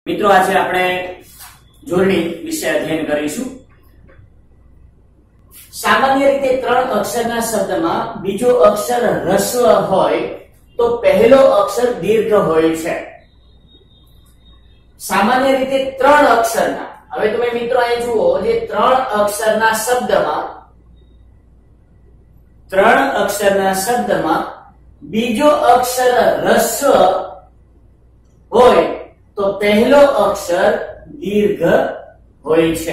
મિત્રો આજે આપણે જોડણી વિશે અધ્યયન કરીશું। સામાન્ય રીતે ત્રણ અક્ષરના શબ્દમાં બીજો અક્ષર હ્રસ્વ હોય તો પહેલો અક્ષર દીર્ઘ હોય છે। સામાન્ય રીતે ત્રણ અક્ષરના, હવે તમે મિત્રો અહીં જુઓ, જે ત્રણ અક્ષરના શબ્દમાં બીજો અક્ષર હ્રસ્વ હોય તો પહેલો અક્ષર દીર્ઘ હોય છે।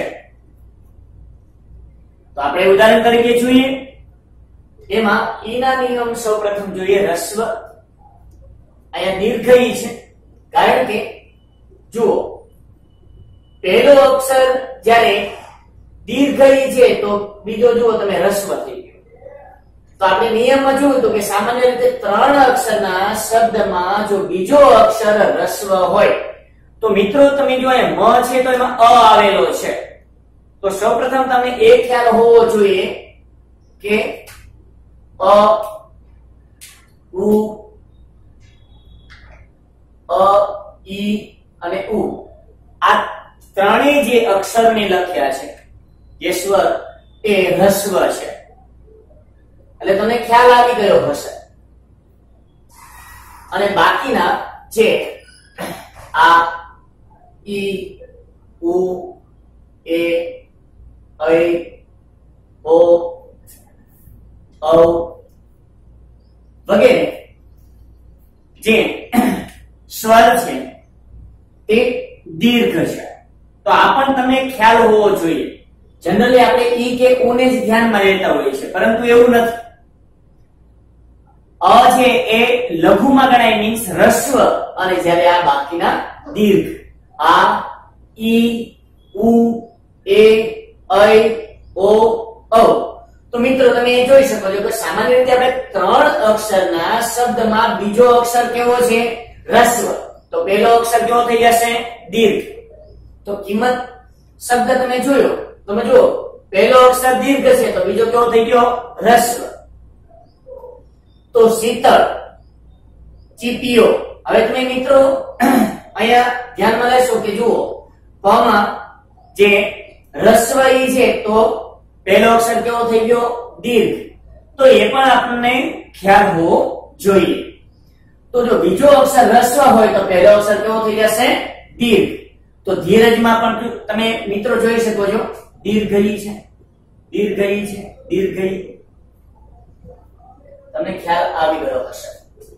તો આપણે ઉદાહરણ તરીકે જોઈએ, એમાં ઈ ના નિયમ સૌપ્રથમ જોઈએ। હ્રસ્વ અહીંયા દીર્ઘ ઈ છે, કારણ કે જુઓ પહેલો અક્ષર જ્યારે દીર્ઘ ઈ છે તો બીજો જુઓ તમે હ્રસ્વ થઈ ગયો। તો આપણે નિયમમાં જોયું તો કે સામાન્ય રીતે ત્રણ અક્ષરના શબ્દમાં જો બીજો અક્ષર હ્રસ્વ હોય તો મિત્રો તમે જો મ છે તો એમાં અ આવેલો છે, તો સૌપ્રથમ તમને એ ખ્યાલ હોવો જોઈએ કે અ ઉ અ ઈ અને ઉ આ ત્રણેય જે અક્ષરને લખ્યા છે, જે સ્વર, એ હ્રસ્વ છે, એટલે તમને ખ્યાલ આવી ગયો હશે। અને બાકીના જે આ ઈ ઉ એ ઐ ઓ ઔ વગેરે જે સ્વર છે તે દીર્ઘ છે। તો આ પણ તમને ખ્યાલ હોવો જોઈએ। જનરલી આપણે ઈ કે ઉ ને જ ધ્યાનમાં લેતા હોઈએ છીએ, પરંતુ એવું નથી। અ છે એ લઘુમાં ગણાય, મીન્સ હ્રસ્વ, અને જ્યારે આ બાકીના દીર્ઘ, આ ઈ ઉ એ ઐ ઓ ઔ। તો મિત્રો તમે એ જોઈ શકો છો કે સામાન્ય રીતે આપણે ત્રણ અક્ષરના શબ્દમાં બીજો અક્ષર કેવો છે? હ્રસ્વ, તો પહેલો અક્ષર કેવો થઈ જશે? દીર્ઘ। તો કિંમત શબ્દ તમે જોયો, તમે જો પહેલો અક્ષર દીર્ઘ છે તો બીજો કેવો થઈ ગયો? હ્રસ્વ। તો શીતળ, ચીપિયો। હવે તમે મિત્રો અહીંયા ધ્યાનમાં લેશો કે જુઓ પમાં જે હ્રસ્વ ઈ છે તો પહેલો અક્ષર કેવો થઈ ગયો? દીર્ઘ। તો એ પણ આપણને ખ્યાલ હોવો જોઈએ। તો જો બીજો અક્ષર હ્રસ્વ હોય તો પહેલો અક્ષર કેવો થઈ જશે? દીર્ઘ। તો ધીરજમાં પણ તમે મિત્રો જોઈ શકો છો, દીર્ઘઈ છે, દીર્ઘઈ છે, દીર્ઘઈ, તમને ખ્યાલ આવી ગયો હશે।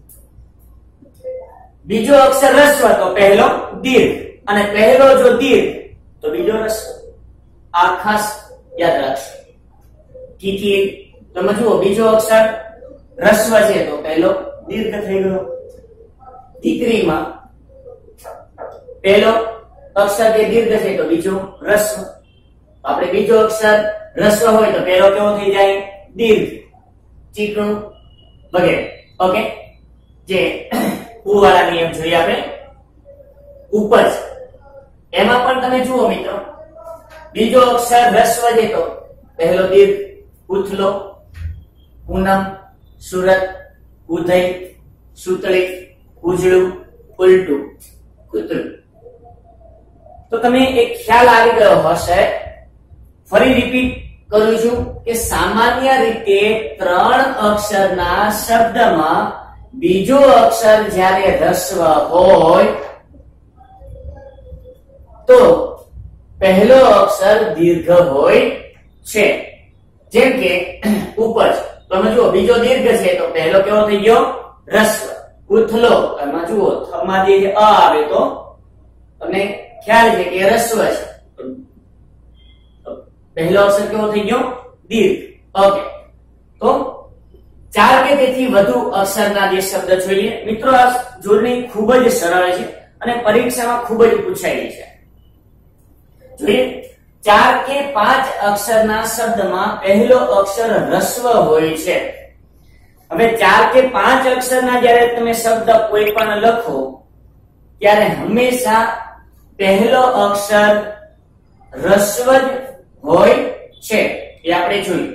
બીજો અક્ષર હ્રસ્વ તો પહેલો દીર્ઘ, અને પહેલો જો દીર્ઘ તો બીજો હ્રસ્વ। આ ખાસ યાદ રાખશો। કિકિર, તમે જુઓ બીજો અક્ષર હ્રસ્વ છે તો પહેલો દીર્ઘ થઈ ગયો। દીકરીમાં પહેલો અક્ષર જે દીર્ઘ છે તો બીજો હ્રસ્વ। આપણે બીજો અક્ષર હ્રસ્વ હોય તો પહેલો કેવો થઈ જાય? દીર્ઘ। ચીકણું વગેરે। ઓકે, જે ઉ વાળા નિયમ જોઈએ આપણે। ઉપજ, એમાં પણ તમે જુઓ મિત્રો બીજો અક્ષર હ્રસ્વ છે તો પહેલો દીર્ઘ। ઉથલો, પૂનમ, સુરત, ઉદય, સુતળી, ઉજળું, ઉલટું, કૂતરું। તો તમે એક ખ્યાલ આવી ગયો હશે। ફરી રિપીટ કરું છું કે સામાન્ય રીતે ત્રણ અક્ષરના શબ્દમાં બીજો અક્ષર જ્યારે હ્રસ્વ હોય તો પહેલો અક્ષર દીર્ઘ હોય છે। જેમ કે ઉપજ, તમે જુઓ બીજો દીર્ઘ છે તો પહેલો કેવો થઈ ગયો? હ્રસ્વ। ઉથલો, એમાં જુઓ થમાં જે અ આવે તો તમને ખ્યાલ છે કે હ્રસ્વ છે, પહેલો અક્ષર કેવો થઈ ગયો? દીર્ઘ। ઓકે, તો ચાર કે તેથી વધુ અક્ષરના જે શબ્દ જોઈએ મિત્રો, આ જોડણી ખૂબ જ સરળ છે અને પરીક્ષામાં ખૂબ જ પૂછાયેલી છે। જોઈએ, 4 કે 5 અક્ષરના શબ્દમાં પહેલો અક્ષર હ્રસ્વ હોય છે। હવે 4 કે 5 અક્ષરના જ્યારે તમે શબ્દ કોઈ પણ લખો ત્યારે હંમેશા પહેલો અક્ષર હ્રસ્વ જ હોય છે, એ આપણે જોયું।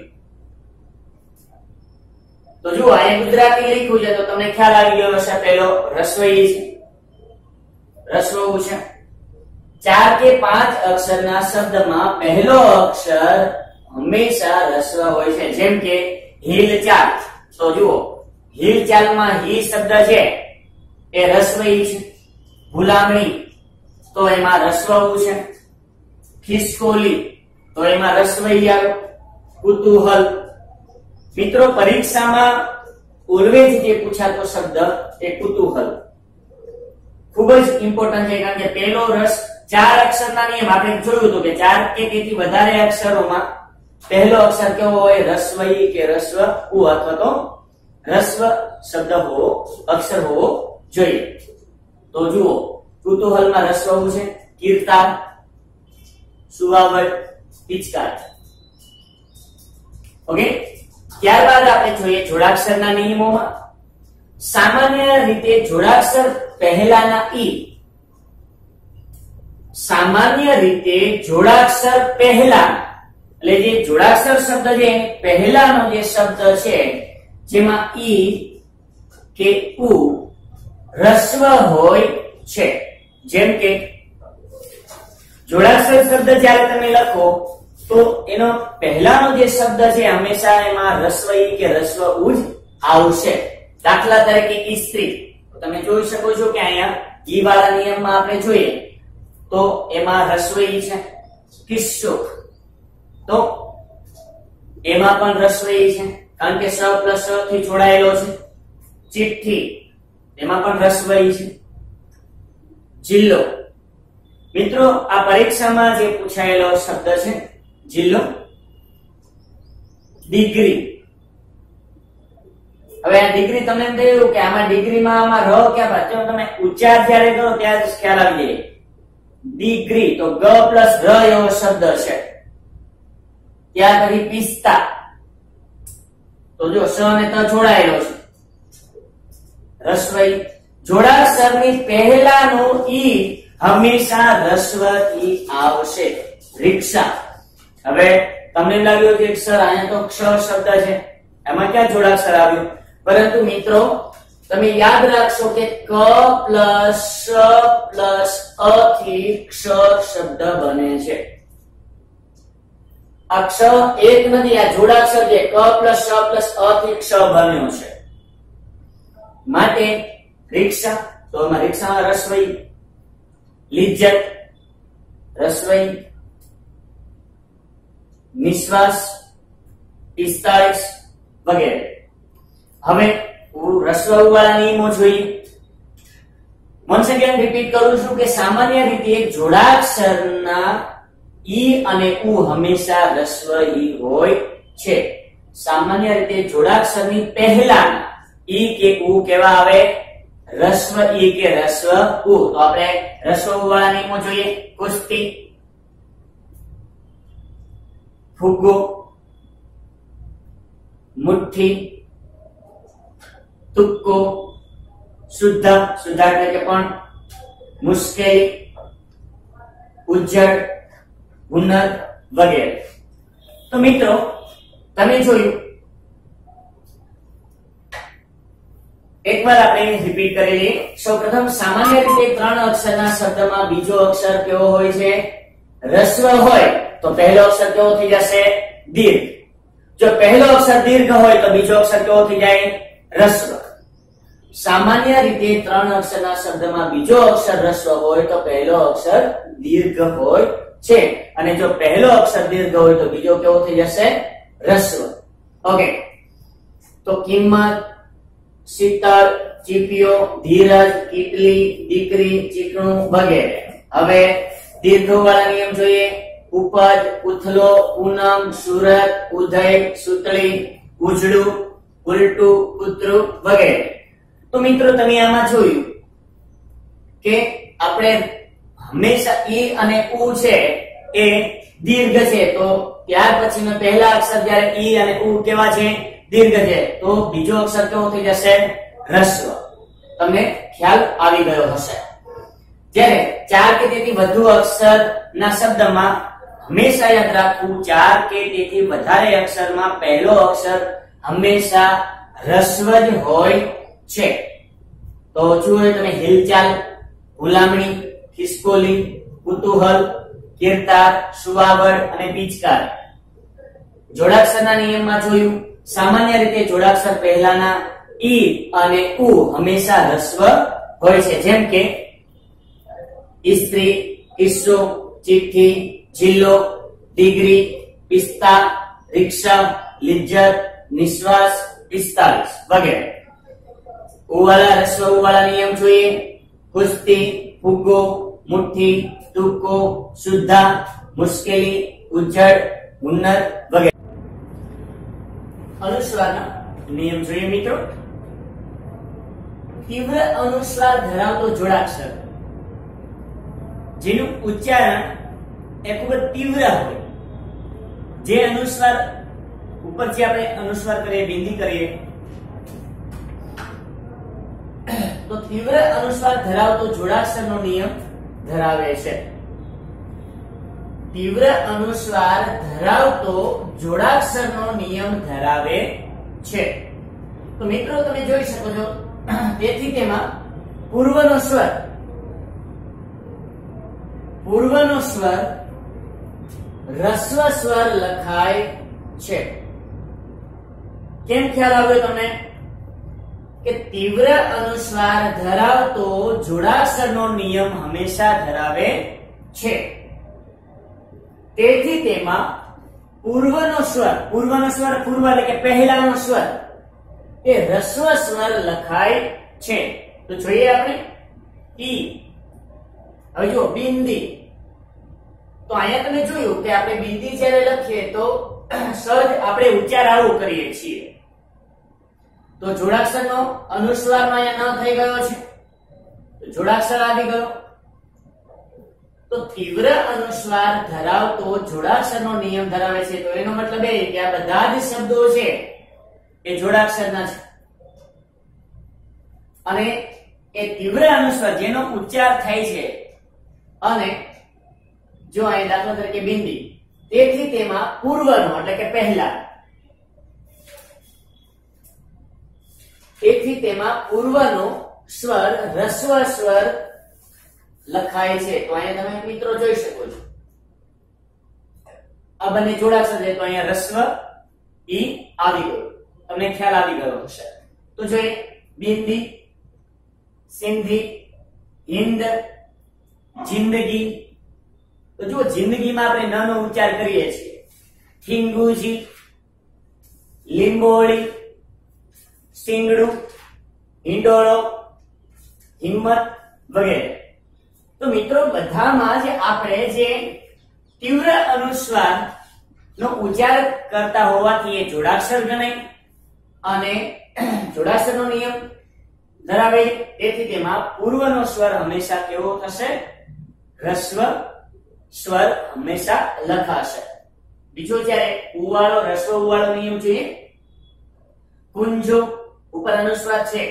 તો જો આ ગુજરાતી લખ્યું છે તો તમને ખ્યાલ આવી ગયો હશે, પહેલો રસોઈ છે, રસવું છે। 4 કે 5 અક્ષરના શબ્દમાં પહેલો અક્ષર હંમેશા રસ્વ હોય છે, જેમ કે હિલચાલ. તો જુઓ, હિલચાલમાં હી શબ્દ છે એ રસ્વઈ છે. ગુલામણી તો એમાં રસ્વ છે. ખિસકોલી તો એમાં રસ્વઈ આવ્યો. કુતૂહલ. મિત્રો, પરીક્ષામાં પૂર્વે જ જે પૂછાતો શબ્દ એ કુતૂહલ ખૂબ જ ઇમ્પોર્ટન્ટ છે, કારણ કે પહેલો રસ 4 અક્ષરના નિયમ આપણે જોયું હતું કે 4 કે તેથી વધારે અક્ષરોમાં પહેલો અક્ષર કેવો હોય? રસ્વઈ કે રસ્વ ઉ અથવા તો રસ્વ શબ્દ હોવો, અક્ષર હોવો જોઈએ. તો જુઓ, કુતૂહલમાં રસ્વ ઉ છે. કીર્તાર, સુવાવડ, પિચકાર. ઓકે, ત્યારબાદ આપણે જોઈએ જોડાક્ષરના નિયમોમાં. સામાન્ય રીતે જોડાક્ષર પહેલાના ઈ, સામાન્ય રીતે જોડાક્ષર પહેલા, એટલે જે જોડાક્ષર શબ્દ છે પહેલાનો જે શબ્દ છે જેમાં ઈ કે ઉ રસ્વ હોય છે. જેમ કે જોડાક્ષર શબ્દ જ્યારે તમે લખો તો એનો પહેલાનો જે શબ્દ છે હંમેશા એમાં રસ્વ ઈ કે રસ્વ ઉ જ આવશે. દાખલા તરીકે સ્ત્રી, તો તમે જોઈ શકો છો કે અહીંયા ઈ વાળા નિયમમાં આપણે જોઈએ તો એમાં રસ્વ ઈ છે. કિસ્સો તો એમાં પણ રસ્વ ઈ છે, કારણ કે સ પ્લસ થી જોડાયેલો છે. ચિઠ્ઠી એમાં પણ રસ્વ ઈ છે. જિલ્લો, મિત્રો આ પરીક્ષામાં જે પૂછાયેલો શબ્દ છે જિલ્લો. ડિગ્રી, હવે આ ડિગ્રી તમને એમ થયું કે આમાં ડિગ્રીમાં આમાં ર ક્યાં પાછો તમે ઉચ્ચાર જ્યારે કરો ત્યારે જ ખ્યાલ આવી જાય. ડિગ્રી તો ગ પ્લસ ર એવો શબ્દ છે. ત્યાર પછી પિસ્તા, તો જો સ અને ત જોડાયેલો છે. રસ્વઈ, જોડાક્ષરની પહેલાનું ઈ હંમેશા રસ્વ ઈ આવશે. રિક્ષા, હવે તમને લાગ્યું કે સર અહીંયા તો ક્ષ શબ્દ છે, એમાં ક્યાં જોડાક્ષર આવ્યું? પરંતુ મિત્રો તમે યાદ રાખશો કે ક પ્લસ શ પ્લસ અ થી ક્ષ શબ્દ બને છે. આ ક્ષ એક નથી, આ જોડાક્ષર છે. ક પ્લસ શ પ્લસ અ થી ક્ષ બન્યો છે. માટે રિક્ષા, તો એમાં રિક્ષામાં રસ્વઈ. લિજ્જત, રસ્વઈ. નિશ્વાસ, 45 વગેરે. હવે હું રસ્વ વાળા નિયમો જોઈએ. once again રિપીટ કરું છું કે સામાન્ય રીતે જોડાક્ષરના ઈ અને ઉ હંમેશા રસ્વ ઈ હોય છે. સામાન્ય રીતે જોડાક્ષરની પહેલા ઈ કે ઉ કેવા આવે? રસ્વ ઈ કે રસ્વ ઉ. તો આપણે રસ્વ વાળા નિયમો જોઈએ. કુસ્તી, ફુગ્ગો, મુઠ્ઠી, તુક્કો, શુદ્ધ, શુદ્ધ એટલે કે પણ, મુશ્કેલી, ઉજ્જડ, હુનર વગેરે. તો મિત્રો તમે જોયું, એકવાર આપણે રિપીટ કરી લઈએ. સૌપ્રથમ સામાન્ય રીતે 3 અક્ષરના શબ્દમાં બીજો અક્ષર કેવો હોય છે? રસ્વ હોય તો પહેલો અક્ષર કેવો થઈ જશે? દીર્ઘ. જો પહેલો અક્ષર દીર્ઘ હોય તો બીજો અક્ષર કેવો થઈ જાય? રસ્વ. સામાન્ય રીતે 3 અક્ષરના શબ્દમાં બીજો અક્ષર રસ્વ હોય તો પહેલો અક્ષર દીર્ઘ હોય છે, અને જો પહેલો અક્ષર દીર્ઘ હોય તો બીજો કેવો થઈ જશે? રસ્વ. ઓકે, તો કિંમત, શીતળ, ચીપિયો, ધીરજ, કીટલી, દીકરી, ચીકણું વગેરે. હવે દીર્ઘ વાળા નિયમ જોઈએ. ઉપજ, ઉથલો, પૂનમ, સુરત, ઉદય, સુતળી, ઉજળું, ઉલટું, કૂતરું વગેરે. તો મિત્રો તમે આમાં જોયું કે આપણે હંમેશા ઈ અને ઉ છે એ દીર્ઘ છે, તો ત્યાર પછીનો પહેલા અક્ષર જ્યારે ઈ અને ઉ કેવા છે? દીર્ઘ છે, તો બીજો અક્ષર કેવો થઈ જશે? રસ્વ. તમને ખ્યાલ આવી ગયો હશે. જ્યારે 4 કે તેથી વધુ અક્ષરના શબ્દમાં હંમેશા યાદ રાખવું, 4 કે તેથી વધારે અક્ષરમાં પહેલો અક્ષર હંમેશા રસ્વ જ હોય છે. તો જુઓ તમે હિલચાલ, ગુલામણી, ખિસકોલી, કુતૂહલ, કીર્તાર, સુવાવડ અને પિચકાર. જોડાક્ષરના નિયમમાં જોયું, સામાન્ય રીતે જોડાક્ષર પહેલાના ઈ અને ઉ હંમેશા હ્રસ્વ હોય છે, જેમ કે ઇસ્ત્રી, કિસ્સો, ચિઠ્ઠી, જિલ્લો, ડિગ્રી, પિસ્તા, રિક્ષા, લિજ્જત, નિશ્વાસ, 45 વગેરે. ઉવાળા હ્રસ્વ ઉવાળા નિયમ જોઈએ. કુસ્તી, ફુગ્ગો, મુઠ્ઠી, ટૂંકો, શુદ્ધા, મુશ્કેલી, ઉજ્જડ, હુન્નર વગેરે. અનુસ્વારના નિયમ જોઈએ મિત્રો. તીવ્ર અનુસ્વાર ધરાવતો જોડાક્ષર જેનું ઉચ્ચારણ એ ખૂબ જ તીવ્ર હોય, જે અનુસ્વાર ઉપરથી આપણે અનુસ્વાર કરીએ, બિંદી કરીએ, તો તીવ્ર અનુસ્વાર ધરાવતો જોડાક્ષરનો નિયમ ધરાવે છે. તીવ્ર અનુસ્વાર ધરાવતો જોડાક્ષરનો નિયમ ધરાવે છે. તો મિત્રો તમે જોઈ શકો છો, તેથી તેમાં પૂર્વનો સ્વર હ્રસ્વ સ્વર લખાય છે. કેમ ખ્યાલ આવ્યો તમને કે તીવ્ર અનુસ્વાર ધરાવતો જોડાક્ષરનો નિયમ હંમેશા ધરાવે છે, તેથી તેમાં પૂર્વ એટલે કે પહેલાનો સ્વર એ હ્રસ્વ સ્વર લખાય છે. તો જોઈએ આપણે ઈ. હવે જો બિંદી, તો અહીંયા તમે જોયું કે આપણે બિંદી જ્યારે લખીએ તો સહજ આપણે ઉચ્ચાર આવું કરીએ છીએ, તો જોડાક્ષરનો અનુસ્વારમાં અહીંયા ન થઈ ગયો છે, તો જોડાક્ષર આવી ગયો. તો તીવ્ર અનુસ્વાર ધરાવતો જોડાક્ષરનો નિયમ ધરાવે છે, તો એનો મતલબ એ કે આ બધા જ શબ્દો છે એ જોડાક્ષરના છે, અને એ તીવ્ર અનુસ્વાર જેનો ઉચ્ચાર થાય છે, અને જો અહીં દાખલા તરીકે બિંદી, તેથી તેમાં પૂર્વનો એટલે કે પહેલા, તેથી તેમાં પૂર્વનો સ્વર હ્રસ્વ સ્વર લખાય છે. તો અહીંયા તમે મિત્રો જોઈ શકો છો, આ બંને જોડાક્ષર છે, તો અહીંયા હ્રસ્વ ઈ આવી ગયો, તમને ખ્યાલ આવી ગયો હશે. તો જોઈએ બિંદી, સિંધી, હિન્દ, જિંદગી. તો જો જિંદગીમાં આપણે ન નો ઉચ્ચાર કરીએ છીએ. થીંગુજી, લીંબોળી, સિંગડું, હિંડોળો, હિંમત વગેરે. તો મિત્રો બધામાં જે આપણે જે તીવ્ર અનુસ્વાર નો ઉચ્ચાર કરતા હોવાથી એ જોડાક્ષર ગણાય અને જોડાક્ષરનો નિયમ ધરાવે, તેથી તેમાં પૂર્વનો સ્વર હંમેશા કેવો થશે? હ્રસ્વ સ્વર હંમેશા લખાશે. બીજો જ્યારે ઉવાળો હ્રસ્વ ઉવાળો નિયમ જોઈએ. કુંજો ઉપર અનુસ્વાર છે,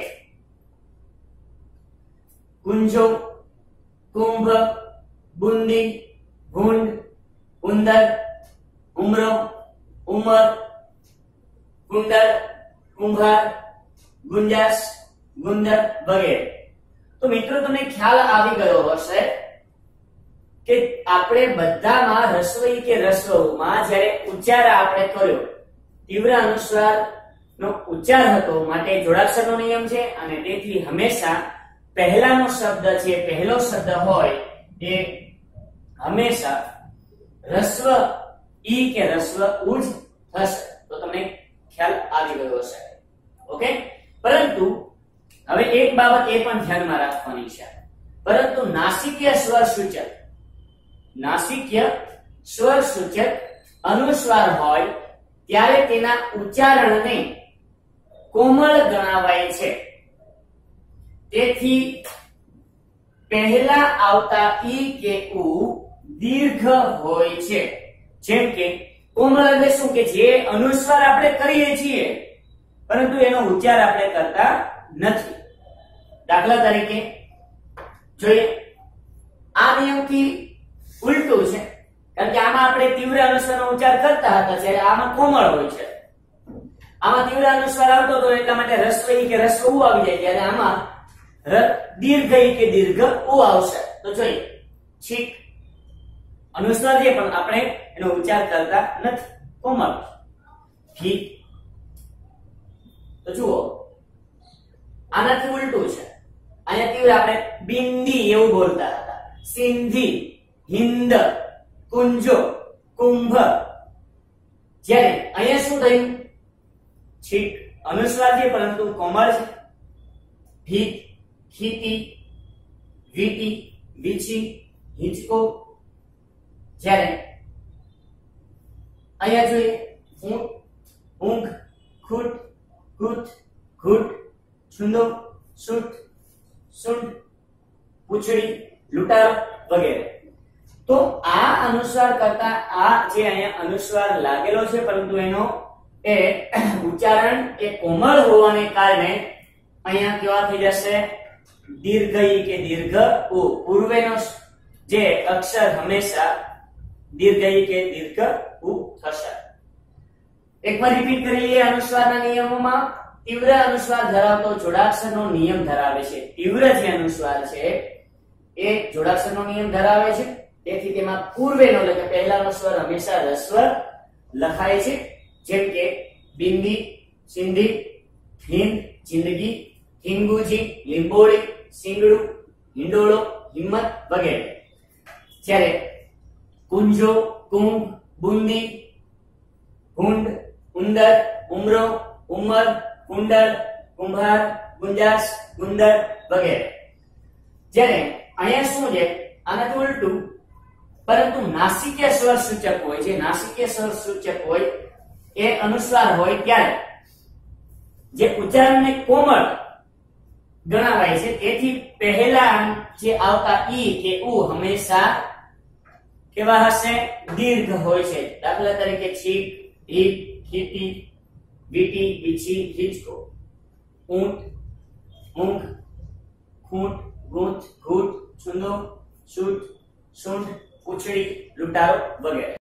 કુંજો, કુંભ, બુંદી, ગુંડ, ઉંદર, ઉમરો, ઉમર, ગુંડર, કુંભાર, ગુંજાસ, ગુંદર વગેરે. તો મિત્રો તમને ખ્યાલ આવી ગયો હશે કે આપણે બધામાં હ્રસ્વઈ કે હ્રસ્વમાં જ્યારે ઉચ્ચાર આપણે કર્યો, તીવ્ર અનુસ્વાર નો ઉચ્ચાર હતો, માટે જોડાક્ષરનો નિયમ છે, અને તેથી હંમેશા પહેલાનો શબ્દ છે, પહેલો શબ્દ હોય એ હંમેશા હ્રસ્વ ઈ કે હ્રસ્વ ઉ જ થશે. તો તમને ખ્યાલ આવી ગયો હશે. ઓકે. પરંતુ હવે એક બાબત એ પણ ધ્યાનમાં રાખવાની છે, પરંતુ નાસિકીય સ્વર સૂચક અનુસ્વાર હોય ત્યારે તેના ઉચ્ચારણને કોમળ ગણાવાય છે. તેથી પહેલા આવતા ઈ કે ઉ દીર્ઘ હોય છે. જેમ કે કોમળ એટલે શું કે જે અનુસ્વાર આપણે કરીએ છીએ પરંતુ એનો ઉચ્ચાર આપણે કરતા નથી. દાખલા તરીકે જોઈએ, આ નિયમથી ઉલટું છે, કારણ કે આમાં આપણે તીવ્ર અનુસ્વારનો ઉચ્ચાર કરતા હતા, જ્યારે આમાં કોમળ હોય છે. આમાં તીવ્ર અનુસ્વાર આવતો હતો એટલા માટે હ્રસ્વ ઈ કે હ્રસ્વ ઉ આવી જાય, ત્યારે આમાં દીર્ઘ ઈ કે દીર્ઘ ઉ આવશે. તો જોઈએ, છીક, અનુસ્વાર છે પણ આપણે એનો ઉચ્ચાર કરતા નથી. કોમળ. ઠીક. તો જુઓ આનાથી ઉલટું છે. અહીંયા કેવું આપણે બિંદી એવું બોલતા હતા. સિંધી, હિન્દ, કુંજો, કુંભ. જ્યારે અહીંયા શું થયું? છીક અનુસ્વાર છે પરંતુ કોમળ છે. ઠીક, ખીતી, વીટી, વીછી, હિંચકો. જ્યારે અહીંયા જોઈએ ઊંટ, ઊંઘ, ખૂટ, ઘૂંટ, ઘૂંટ, છુંદો, સૂટ, સૂંઢ, પૂંછડી, લૂંટારો વગેરે. તો આ અનુસ્વાર કરતા આ જે અહીંયા અનુસ્વાર લાગેલો છે પરંતુ એનો એ ઉચ્ચારણ એ કોમળ હોવાને કારણે અહીંયા કેવા થઈ જશે? દીર્ઘઈ કે દીર્ઘ ઉ. પૂર્વેનો જે અક્ષર હંમેશા દીર્ઘઈ કે દીર્ઘ ઉ થશે. એકવાર રિપીટ કરી લઈએ. અનુસ્વારના નિયમોમાં તીવ્ર અનુસ્વાર ધરાવતો જોડાક્ષરનો નિયમ ધરાવે છે. તીવ્ર જે અનુસ્વાર છે એ જોડાક્ષરનો નિયમ ધરાવે છે. તેથી તેમાં પૂર્વેનો એટલે કે પહેલાનો સ્વર હંમેશા રસ્વ લખાય છે. જેમ કે બિંદી, સિંધી, હિંદ, જિંદગી, હિંગુજી, લીંબોળી, સિંગડું, હિંડોળો, હિંમત વગેરે. જ્યારે કુંજો, કુંભ, બુંદી, ભૂંડ, ઉંદર, ઉમરો, ઉમર, કુંડળ, કુંભાર, ગુંજાસ, ગુંદર વગેરે. જ્યારે અહીંયા શું છે? આનાથી ઉલટું પરંતુ નાસિકીય સ્વર સૂચક હોય છે. નાસિકીય સ્વર સૂચક હોય એ અનુસ્વાર હોય ત્યારે જે ઉચ્ચારણને કોમળ ગણાવાય છે. તેથી પહેલા જે આવતા ઈ કે ઉ હંમેશા કેવા હશે? દીર્ઘ હોય છે. દાખલા તરીકે છીક, ઢીક, ખીતી, વીટી, વીછી, હિંચકો. ઊંટ, ઊંઘ, ખૂંટ, ગૂંથ, ઘૂંટ, છુંદો, સૂટ, સૂંઢ, પૂંછડી, લૂંટારો વગેરે.